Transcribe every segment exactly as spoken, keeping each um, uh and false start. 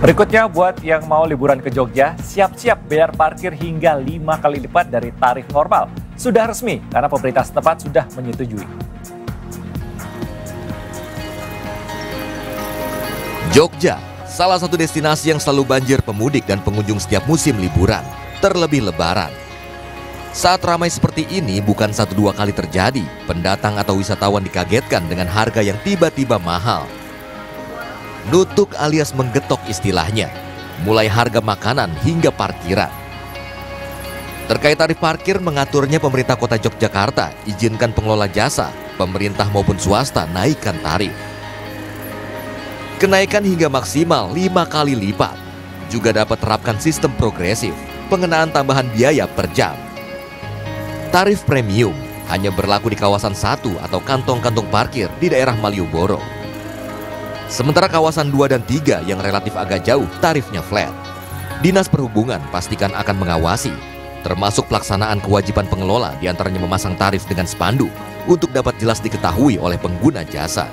Berikutnya buat yang mau liburan ke Jogja, siap-siap bayar parkir hingga lima kali lipat dari tarif normal. Sudah resmi karena pemerintah setempat sudah menyetujui. Jogja, salah satu destinasi yang selalu banjir pemudik dan pengunjung setiap musim liburan, terlebih Lebaran. Saat ramai seperti ini bukan satu dua kali terjadi, pendatang atau wisatawan dikagetkan dengan harga yang tiba-tiba mahal. Nutuk alias menggetok istilahnya, mulai harga makanan hingga parkiran. Terkait tarif parkir mengaturnya pemerintah kota Yogyakarta, izinkan pengelola jasa, pemerintah maupun swasta naikkan tarif. Kenaikan hingga maksimal lima kali lipat, juga dapat terapkan sistem progresif, pengenaan tambahan biaya per jam. Tarif premium hanya berlaku di kawasan satu atau kantong-kantong parkir di daerah Malioboro. Sementara kawasan dua dan tiga yang relatif agak jauh tarifnya flat. Dinas Perhubungan pastikan akan mengawasi, termasuk pelaksanaan kewajiban pengelola diantaranya memasang tarif dengan spanduk untuk dapat jelas diketahui oleh pengguna jasa.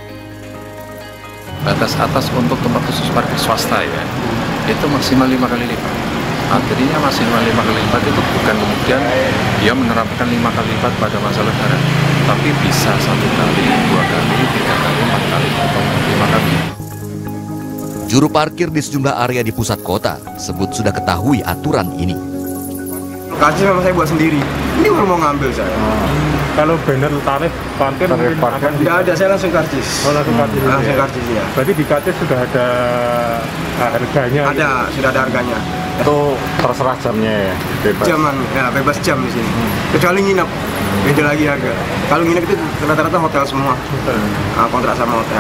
Batas atas untuk tempat khusus parkir swasta ya, itu maksimal lima kali lipat. Artinya maksimal lima kali lipat itu bukan kemudian dia menerapkan lima kali lipat pada masa lebaran, tapi bisa satu kali, dua kali, tiga kali, empat kali, atau lima kali. Juru parkir di sejumlah area di pusat kota sebut sudah ketahui aturan ini. Karcis memang saya buat sendiri. Ini baru mau ngambil saya. Hmm. Kalau banner tarif parkir tarif parkir tidak ada, saya langsung karcis. Oh, langsung karcis. Hmm. Langsung ya. karcis ya. Berarti di karcis sudah ada harganya. Ada, gitu. Sudah ada harganya. Itu terserah jamnya ya, bebas. Jaman, ya bebas jam di sini. Hmm. Kecuali nginep, beda lagi harga. Kalau nginep itu rata-rata hotel semua. Hmm. Nah, kontrak sama hotel.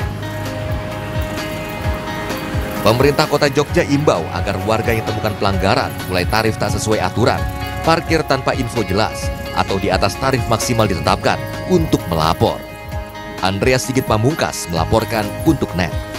Pemerintah Kota Jogja imbau agar warga yang temukan pelanggaran mulai tarif tak sesuai aturan, parkir tanpa info jelas, atau di atas tarif maksimal ditetapkan untuk melapor. Andreas Sigit Pamungkas melaporkan untuk N E T.